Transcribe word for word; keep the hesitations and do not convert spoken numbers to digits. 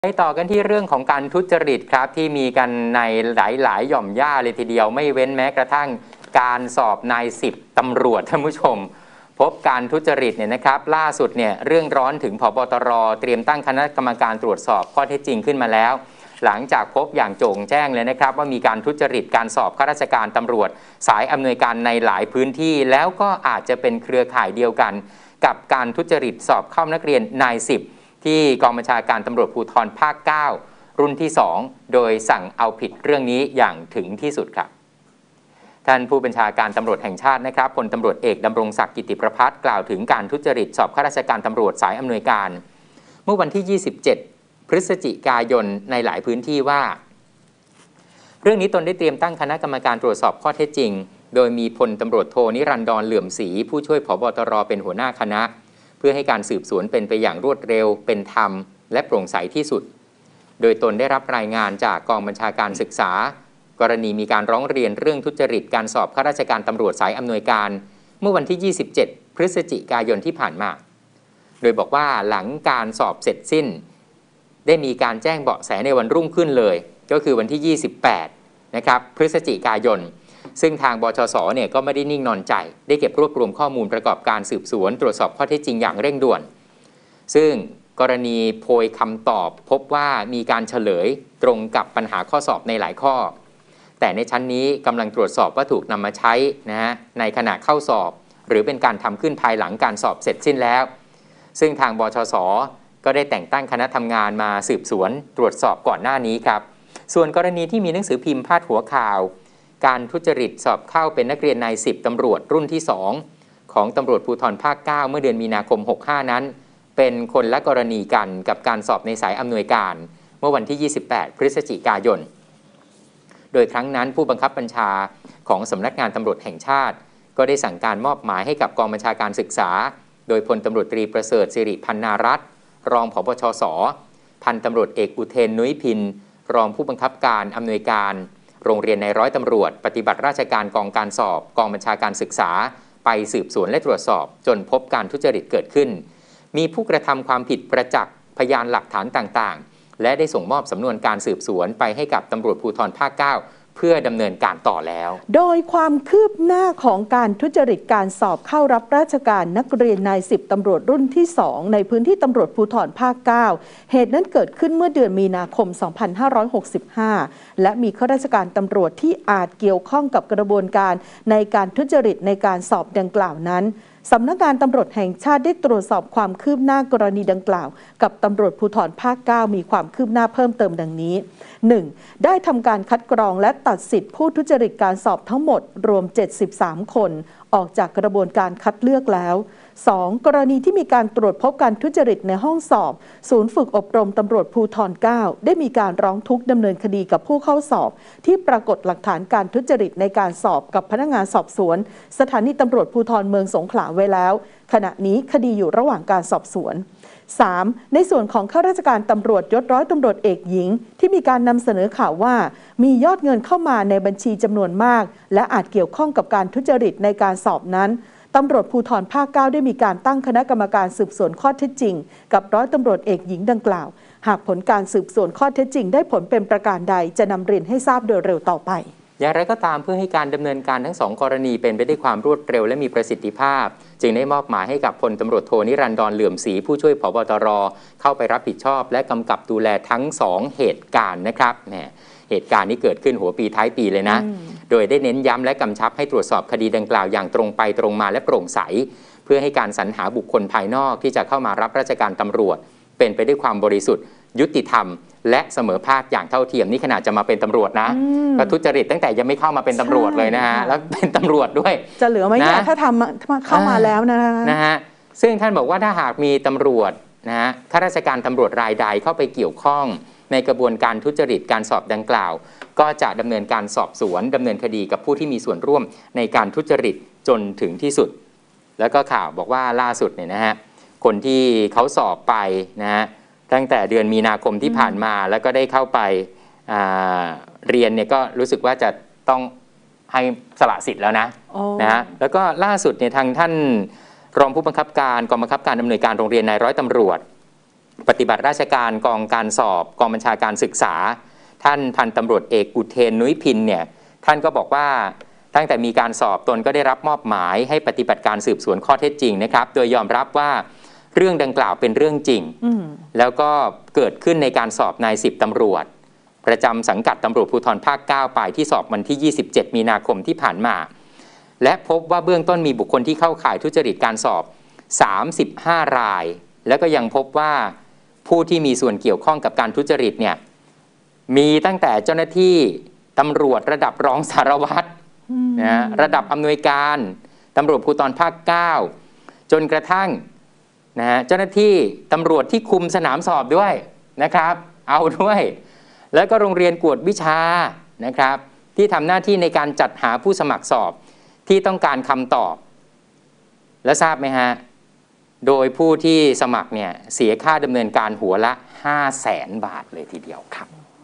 ไปต่อกันที่เรื่องของการทุจริตครับที่มีกันในหลายๆหย่อมย่าเลยทีเดียวไม่เว้นแม้กระทั่งการสอบนายสิบตำรวจท่านผู้ชมพบการทุจริตเนี่ยนะครับล่าสุดเนี่ยเรื่องร้อนถึงผบ.ตร.เตรียมตั้งคณะกรรมการตรวจสอบข้อเท็จจริงขึ้นมาแล้วหลังจากพบอย่างโจ่งแจ้งเลยนะครับว่ามีการทุจริตการสอบข้าราชการตำรวจสายอำนวยการในหลายพื้นที่แล้วก็อาจจะเป็นเครือข่ายเดียวกันกับการทุจริตสอบเข้านักเรียนนายสิบที่กองบัญชาการตำรวจภูธรภาคเก้ารุ่นที่สองโดยสั่งเอาผิดเรื่องนี้อย่างถึงที่สุดครับท่านผู้บัญชาการตำรวจแห่งชาตินะครับพลตำรวจเอกดำรงศักดิ์กิติประภัสกล่าวถึงการทุจริตสอบข้าราชการตำรวจสายอำนวยการเมื่อวันที่ยี่สิบเจ็ดพฤศจิกายนในหลายพื้นที่ว่าเรื่องนี้ตนได้เตรียมตั้งคณะกรรมการตรวจสอบข้อเท็จจริงโดยมีพลตำรวจโทนิรันดรเหลื่อมศรีผู้ช่วยผบ.ตร.เป็นหัวหน้าคณะเพื่อให้การสืบสวนเป็นไปอย่างรวดเร็วเป็นธรรมและโปร่งใสที่สุดโดยตนได้รับรายงานจากกองบัญชาการศึกษากรณีมีการร้องเรียนเรื่องทุจริตการสอบข้าราชการตำรวจสายอำนวยการเมื่อวันที่ยี่สิบเจ็ดพฤศจิกายนที่ผ่านมาโดยบอกว่าหลังการสอบเสร็จสิ้นได้มีการแจ้งเบาะแสในวันรุ่งขึ้นเลยก็คือวันที่ยี่สิบแปดนะครับพฤศจิกายนซึ่งทางบชส.เนี่ยก็ไม่ได้นิ่งนอนใจได้เก็บรวบรวมข้อมูลประกอบการสืบสวนตรวจสอบข้อเท็จจริงอย่างเร่งด่วนซึ่งกรณีโพยคำตอบพบว่ามีการเฉลยตรงกับปัญหาข้อสอบในหลายข้อแต่ในชั้นนี้กำลังตรวจสอบว่าถูกนำมาใช้นะฮะในขณะเข้าสอบหรือเป็นการทำขึ้นภายหลังการสอบเสร็จสิ้นแล้วซึ่งทางบชส.ก็ได้แต่งตั้งคณะทำงานมาสืบสวนตรวจสอบก่อนหน้านี้ครับส่วนกรณีที่มีหนังสือพิมพ์พาดหัวข่าวการทุจริตสอบเข้าเป็นนักเรียนนายสิบตำรวจรุ่นที่สองของตำรวจภูธรภาคเก้าเมื่อเดือนมีนาคมหกสิบห้านั้นเป็นคนละกรณีกันกับการสอบในสายอำนวยการเมื่อวันที่ยี่สิบแปดพฤศจิกายนโดยครั้งนั้นผู้บังคับบัญชาของสำนักงานตำรวจแห่งชาติก็ได้สั่งการมอบหมายให้กับกองบัญชาการศึกษาโดยพลตำรวจตรีประเสริฐสิริพันนารัตน์รองผบ.ชส.พันตำรวจเอกอุเทนนุ้ยพินรองผู้บังคับการอำนวยการโรงเรียนในร้อยตำรวจปฏิบัติราชการกองการสอบกองบัญชาการศึกษาไปสืบสวนและตรวจสอบจนพบการทุจริตเกิดขึ้นมีผู้กระทำความผิดประจักษ์พยานหลักฐานต่างๆและได้ส่งมอบสำนวนการสืบสวนไปให้กับตำรวจภูธรภาคเก้าเพื่อดำเนินการต่อแล้วโดยความคืบหน้าของการทุจริตการสอบเข้ารับราชการนักเรียนนายสิบตำรวจรุ่นที่สองในพื้นที่ตำรวจภูธรภาคเก้าเหตุนั้นเกิดขึ้นเมื่อเดือนมีนาคมสองพันห้าร้อยหกสิบห้าและมีข้าราชการตำรวจที่อาจเกี่ยวข้องกับกระบวนการในการทุจริตในการสอบดังกล่าวนั้นสำนักงานตำรวจแห่งชาติได้ตรวจสอบความคืบหน้ากรณีดังกล่าวกับตำรวจภูธรภาคเก้ามีความคืบหน้าเพิ่มเติมดังนี้ หนึ่ง. ได้ทำการคัดกรองและตัดสิทธิผู้ทุจริตการสอบทั้งหมดรวมเจ็ดสิบสามคนออกจากกระบวนการคัดเลือกแล้ว สอง. กรณีที่มีการตรวจพบการทุจริตในห้องสอบศูนย์ฝึกอบรมตำรวจภูธรเก้าได้มีการร้องทุกข์ดำเนินคดีกับผู้เข้าสอบที่ปรากฏหลักฐานการทุจริตในการสอบกับพนักงานสอบสวนสถานีตำรวจภูธรเมืองสงขลาไว้แล้วขณะนี้คดีอยู่ระหว่างการสอบสวน สาม. ในส่วนของข้าราชการตำรวจยศร้อยตำรวจเอกหญิงที่มีการนำเสนอข่าวว่ามียอดเงินเข้ามาในบัญชีจำนวนมากและอาจเกี่ยวข้องกับการทุจริตในการสอบนั้นตำรวจภูธรภาคเก้าได้มีการตั้งคณะกรรมการสืบสวนข้อเท็จจริงกับร้อยตำรวจเอกหญิงดังกล่าวหากผลการสืบสวนข้อเท็จจริงได้ผลเป็นประการใดจะนำเรียนให้ทราบโดยเร็วต่อไปอย่างไรก็ตามเพื่อให้การดำเนินการทั้งสองกรณีเป็นไปด้วยความรวดเร็วและมีประสิทธิภาพจึงได้มอบหมายให้กับพลตำรวจโทนิรันดรเหลื่อมศรีผู้ช่วยผบ.ตร.เข้าไปรับผิดชอบและกำกับดูแลทั้งสองเหตุการณ์นะครับเนี่ยเหตุการณ์นี้เกิดขึ้นหัวปีท้ายปีเลยนะโดยได้เน้นย้ำและกำชับให้ตรวจสอบคดีดังกล่าวอย่างตรงไปตรงมาและโปร่งใสเพื่อให้การสรรหาบุคคลภายนอกที่จะเข้ามารับราชการตำรวจเป็นไปด้วยความบริสุทธิ์ยุติธรรมและเสมอภาคอย่างเท่าเทียมนี่ขนาดจะมาเป็นตำรวจนะก็ทุจริตตั้งแต่ยังไม่เข้ามาเป็นตำรวจเลยนะฮะแล้วเป็นตำรวจด้วยจะเหลือไหมเนี่ยถ้าทำเข้ามาแล้วนะนะฮะซึ่งท่านบอกว่าถ้าหากมีตำรวจนะฮะข้าราชการตำรวจรายใดเข้าไปเกี่ยวข้องในกระบวนการทุจริตการสอบดังกล่าวก็จะดำเนินการสอบสวนดำเนินคดีกับผู้ที่มีส่วนร่วมในการทุจริตจนถึงที่สุดแล้วก็ข่าวบอกว่าล่าสุดเนี่ยนะฮะคนที่เขาสอบไปนะฮะตั้งแต่เดือนมีนาคมที่ผ่านมาแล้วก็ได้เข้าไปเรียนเนี่ยก็รู้สึกว่าจะต้องให้สละสิทธิ์แล้วนะนะฮะแล้วก็ล่าสุดเนี่ยทางท่านรองผู้บังคับการกองบังคับการอำนวยการโรงเรียนนายร้อยตำรวจปฏิบัติราชการกองการสอบกองบัญชาการศึกษาท่านพันตำรวจเอกอุเทนนุ้ยพินเนี่ยท่านก็บอกว่าตั้งแต่มีการสอบตนก็ได้รับมอบหมายให้ปฏิบัติการสืบสวนข้อเท็จจริงนะครับโดยยอมรับว่าเรื่องดังกล่าวเป็นเรื่องจริงแล้วก็เกิดขึ้นในการสอบนายสิบตำรวจประจำสังกัดตำรวจภูธรภาคเก้าไปที่สอบวันที่ยี่สิบเจ็ดมีนาคมที่ผ่านมาและพบว่าเบื้องต้นมีบุคคลที่เข้าข่ายทุจริตการสอบสามสิบห้ารายแล้วก็ยังพบว่าผู้ที่มีส่วนเกี่ยวข้องกับการทุจริตเนี่ยมีตั้งแต่เจ้าหน้าที่ตำรวจระดับรองสารวัตรนะระดับอำนวยการตำรวจภูธรภาคเก้าจนกระทั่งนะฮะเจ้าหน้าที่ตำรวจที่คุมสนามสอบด้วยนะครับเอาด้วยแล้วก็โรงเรียนกวดวิชานะครับที่ทำหน้าที่ในการจัดหาผู้สมัครสอบที่ต้องการคำตอบและทราบไหมฮะโดยผู้ที่สมัครเนี่ยเสียค่าดำเนินการหัวละห้าแสนบาทเลยทีเดียวครับ